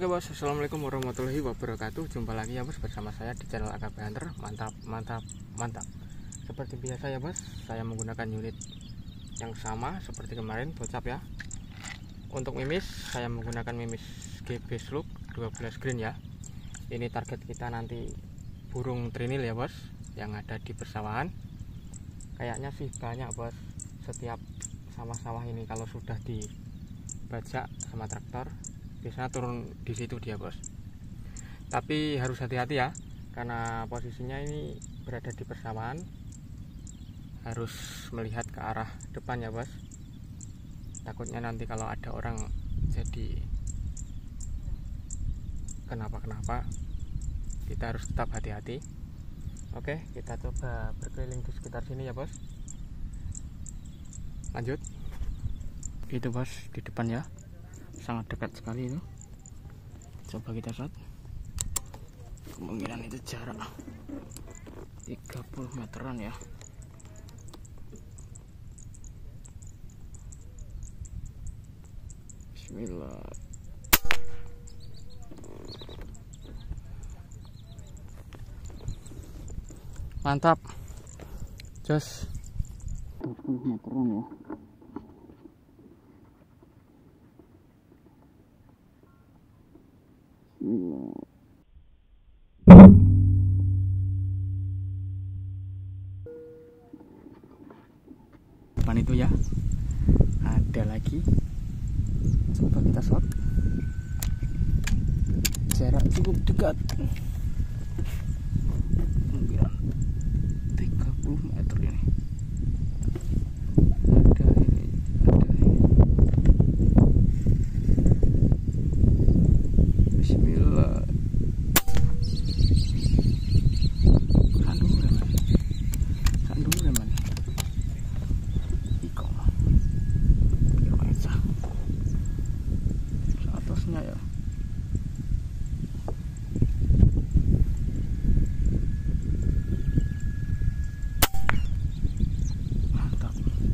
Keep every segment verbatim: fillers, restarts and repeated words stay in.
Oke bos, assalamualaikum warahmatullahi wabarakatuh. Jumpa lagi ya bos bersama saya di channel A K B Hunter. Mantap, mantap, mantap. Seperti biasa ya bos, saya menggunakan unit yang sama seperti kemarin, bocap ya. Untuk mimis, saya menggunakan mimis G B Slug dua belas green ya. Ini target kita nanti burung trinil ya bos, yang ada di persawahan. Kayaknya sih banyak bos, setiap sawah-sawah ini kalau sudah dibajak sama traktor biasanya turun di situ dia bos. Tapi harus hati-hati ya, karena posisinya ini berada di persawahan, harus melihat ke arah depan ya bos. Takutnya nanti kalau ada orang jadi kenapa-kenapa, kita harus tetap hati-hati. Oke, kita coba berkeliling di sekitar sini ya bos. Lanjut. Itu bos, di depan ya, sangat dekat sekali itu. Coba kita shot. Kemungkinan itu jarak tiga puluh meteran ya. Bismillah. Mantap. Jos dua puluh meteran ya. Depan itu ya, ada lagi. Coba kita shot. Jarak cukup dekat, mungkin tiga puluh meter ini. Ada ini, ada ini. Bismillah. Sandung reman, sandung reman. Iko, kira aja. Atasnya ya. Mantap.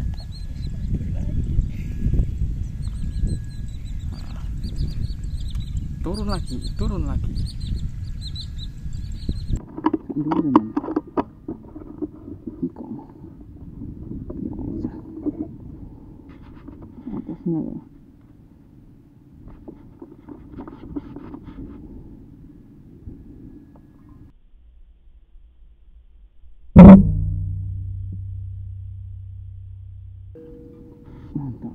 Nah, turun lagi, turun lagi. Sandung reman. Atasnya ya. Mantap.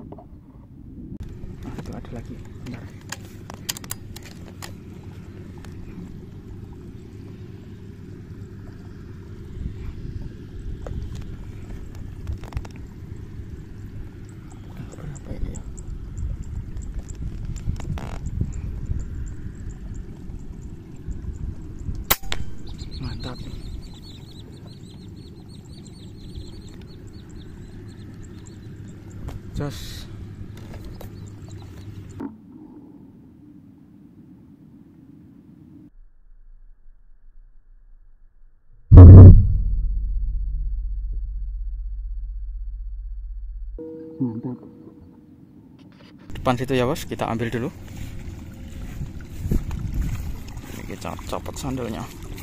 Nah, itu ada lagi. Bentar. Berapa ini ya? Mantap. Jos. Mantap. Depan situ ya bos, kita ambil dulu. Ini kita copot sandalnya.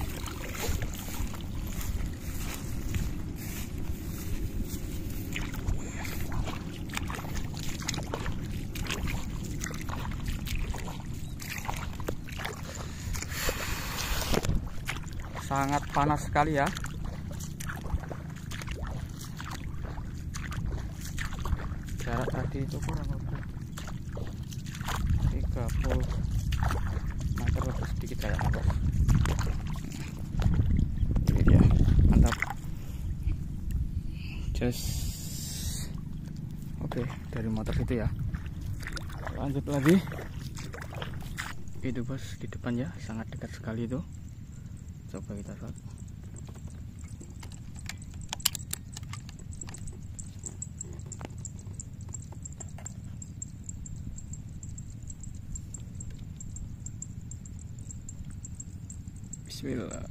Sangat panas sekali ya. Jarak tadi itu kurang lebih tiga puluh meter lebih sedikit kayaknya bos. Ini dia, mantap. Just oke, dari motor situ ya. Lanjut lagi. Itu bos, di depan ya, sangat dekat sekali itu. Coba kita shot. Bismillah.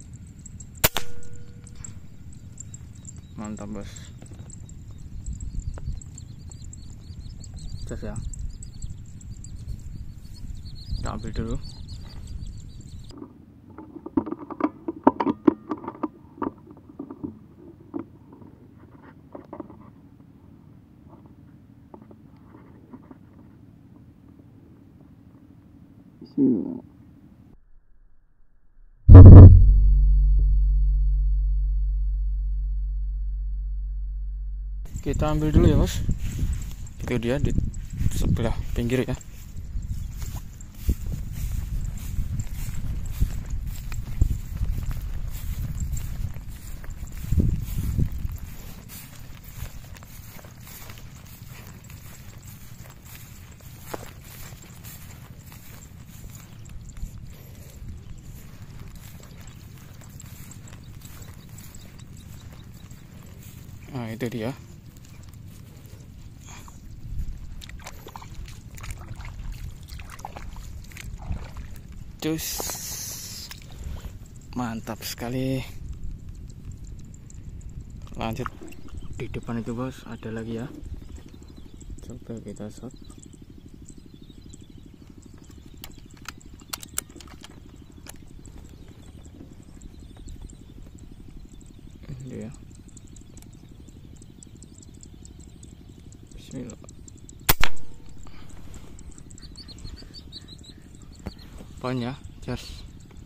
Mantap bos. Jas ya. Kita ambil dulu. Bismillah. Kita ambil dulu ya bos. Itu dia di sebelah pinggir ya. Nah itu dia. Cus, mantap sekali. Lanjut di depan itu bos, ada lagi ya. Coba kita shot. Ini dia. Bismillah. Poin ya, just.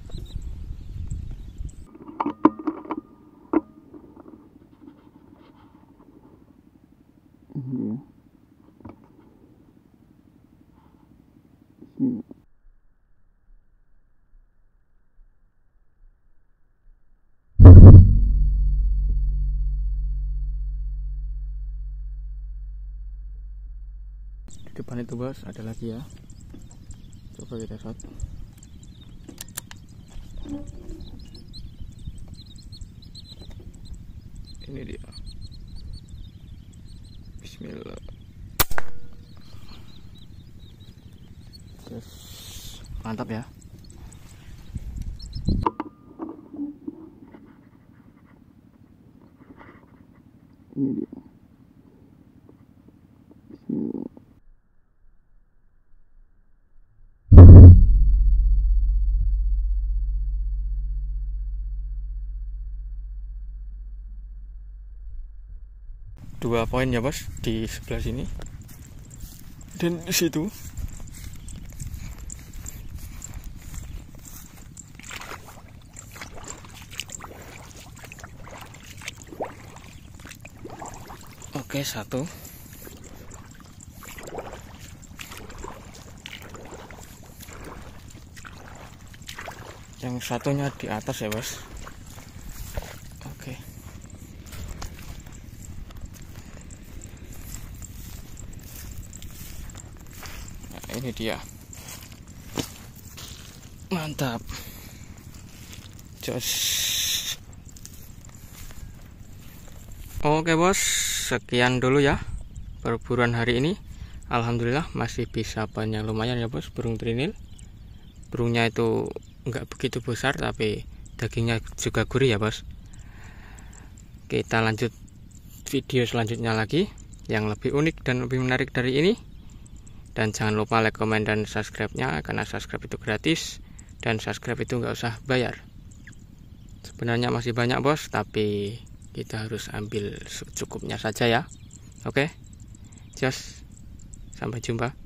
Ini dia. Bismillah. Di depan itu bos, ada lagi ya. Coba kita shot. Ini dia. Bismillah. Yes. Mantap ya. Ini dia. Bismillah. Dua poin ya bos, di sebelah sini dan di situ. Oke, satu. Yang satunya di atas ya bos. Oke. Ini dia, mantap, jos. Oke bos, sekian dulu ya perburuan hari ini. Alhamdulillah masih bisa banyak, lumayan ya bos, burung trinil. Burungnya itu nggak begitu besar tapi dagingnya juga gurih ya bos. Kita lanjut video selanjutnya lagi yang lebih unik dan lebih menarik dari ini. Dan jangan lupa like, komen, dan subscribe-nya, karena subscribe itu gratis dan subscribe itu nggak usah bayar. Sebenarnya masih banyak bos, tapi kita harus ambil secukupnya saja ya. Oke, just sampai jumpa.